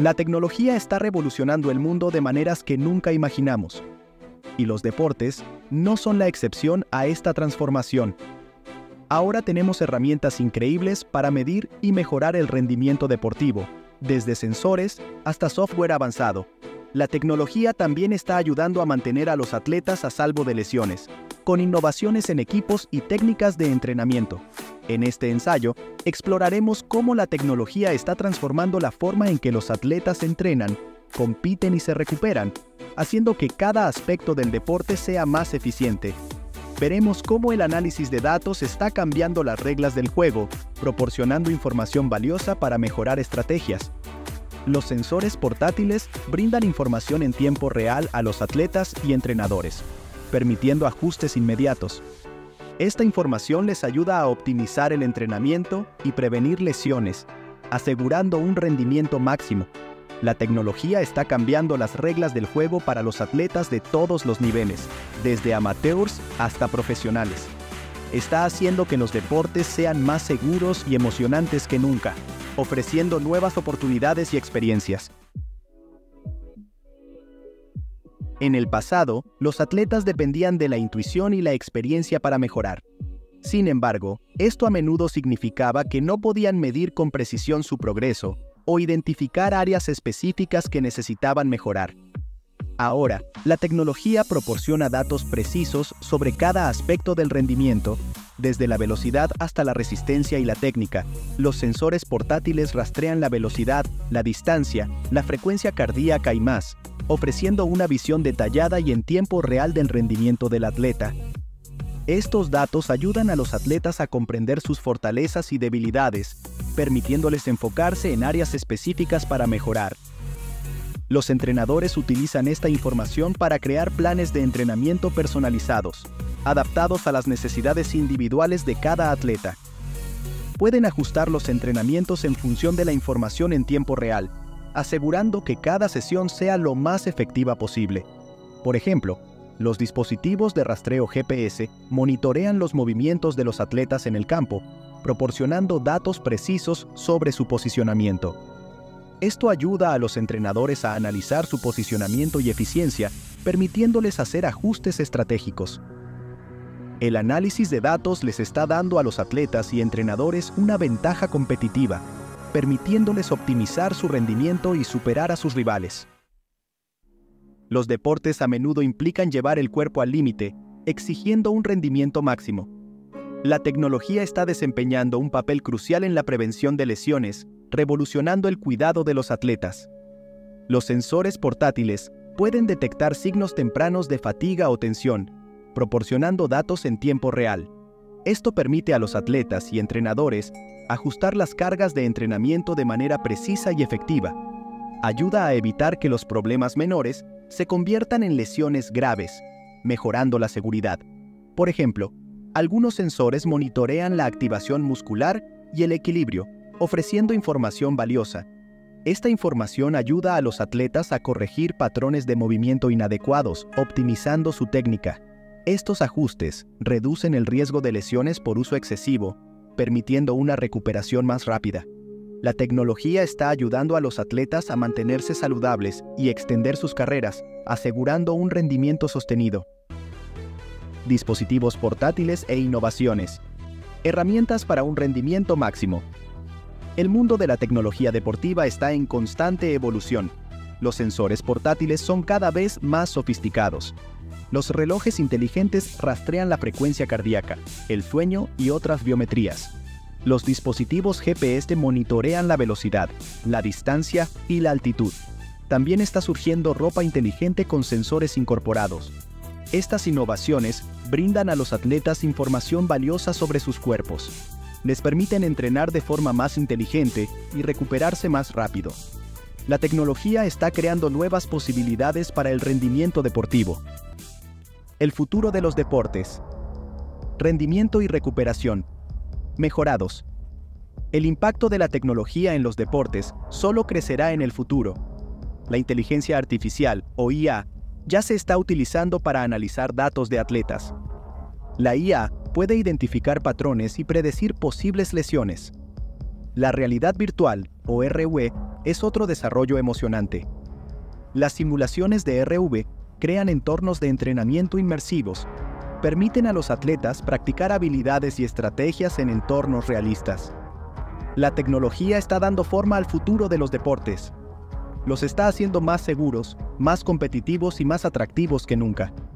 La tecnología está revolucionando el mundo de maneras que nunca imaginamos. Y los deportes no son la excepción a esta transformación. Ahora tenemos herramientas increíbles para medir y mejorar el rendimiento deportivo, desde sensores hasta software avanzado. La tecnología también está ayudando a mantener a los atletas a salvo de lesiones, con innovaciones en equipos y técnicas de entrenamiento. En este ensayo, exploraremos cómo la tecnología está transformando la forma en que los atletas entrenan, compiten y se recuperan, haciendo que cada aspecto del deporte sea más eficiente. Veremos cómo el análisis de datos está cambiando las reglas del juego, proporcionando información valiosa para mejorar estrategias. Los sensores portátiles brindan información en tiempo real a los atletas y entrenadores, permitiendo ajustes inmediatos. Esta información les ayuda a optimizar el entrenamiento y prevenir lesiones, asegurando un rendimiento máximo. La tecnología está cambiando las reglas del juego para los atletas de todos los niveles, desde amateurs hasta profesionales. Está haciendo que los deportes sean más seguros y emocionantes que nunca, ofreciendo nuevas oportunidades y experiencias. En el pasado, los atletas dependían de la intuición y la experiencia para mejorar. Sin embargo, esto a menudo significaba que no podían medir con precisión su progreso o identificar áreas específicas que necesitaban mejorar. Ahora, la tecnología proporciona datos precisos sobre cada aspecto del rendimiento, desde la velocidad hasta la resistencia y la técnica. Los sensores portátiles rastrean la velocidad, la distancia, la frecuencia cardíaca y más, ofreciendo una visión detallada y en tiempo real del rendimiento del atleta. Estos datos ayudan a los atletas a comprender sus fortalezas y debilidades, permitiéndoles enfocarse en áreas específicas para mejorar. Los entrenadores utilizan esta información para crear planes de entrenamiento personalizados, adaptados a las necesidades individuales de cada atleta. Pueden ajustar los entrenamientos en función de la información en tiempo real, asegurando que cada sesión sea lo más efectiva posible. Por ejemplo, los dispositivos de rastreo GPS monitorean los movimientos de los atletas en el campo, proporcionando datos precisos sobre su posicionamiento. Esto ayuda a los entrenadores a analizar su posicionamiento y eficiencia, permitiéndoles hacer ajustes estratégicos. El análisis de datos les está dando a los atletas y entrenadores una ventaja competitiva, permitiéndoles optimizar su rendimiento y superar a sus rivales. Los deportes a menudo implican llevar el cuerpo al límite, exigiendo un rendimiento máximo. La tecnología está desempeñando un papel crucial en la prevención de lesiones, revolucionando el cuidado de los atletas. Los sensores portátiles pueden detectar signos tempranos de fatiga o tensión, proporcionando datos en tiempo real. Esto permite a los atletas y entrenadores ajustar las cargas de entrenamiento de manera precisa y efectiva. Ayuda a evitar que los problemas menores se conviertan en lesiones graves, mejorando la seguridad. Por ejemplo, algunos sensores monitorean la activación muscular y el equilibrio, ofreciendo información valiosa. Esta información ayuda a los atletas a corregir patrones de movimiento inadecuados, optimizando su técnica. Estos ajustes reducen el riesgo de lesiones por uso excesivo, permitiendo una recuperación más rápida. La tecnología está ayudando a los atletas a mantenerse saludables y extender sus carreras, asegurando un rendimiento sostenido. Dispositivos portátiles e innovaciones. Herramientas para un rendimiento máximo. El mundo de la tecnología deportiva está en constante evolución. Los sensores portátiles son cada vez más sofisticados. Los relojes inteligentes rastrean la frecuencia cardíaca, el sueño y otras biometrías. Los dispositivos GPS monitorean la velocidad, la distancia y la altitud. También está surgiendo ropa inteligente con sensores incorporados. Estas innovaciones brindan a los atletas información valiosa sobre sus cuerpos. Les permiten entrenar de forma más inteligente y recuperarse más rápido. La tecnología está creando nuevas posibilidades para el rendimiento deportivo. El futuro de los deportes. Rendimiento y recuperación. Mejorados. El impacto de la tecnología en los deportes solo crecerá en el futuro. La inteligencia artificial, o IA, ya se está utilizando para analizar datos de atletas. La IA puede identificar patrones y predecir posibles lesiones. La realidad virtual, o RV, es otro desarrollo emocionante. Las simulaciones de RV crean entornos de entrenamiento inmersivos, permiten a los atletas practicar habilidades y estrategias en entornos realistas. La tecnología está dando forma al futuro de los deportes. Los está haciendo más seguros, más competitivos y más atractivos que nunca.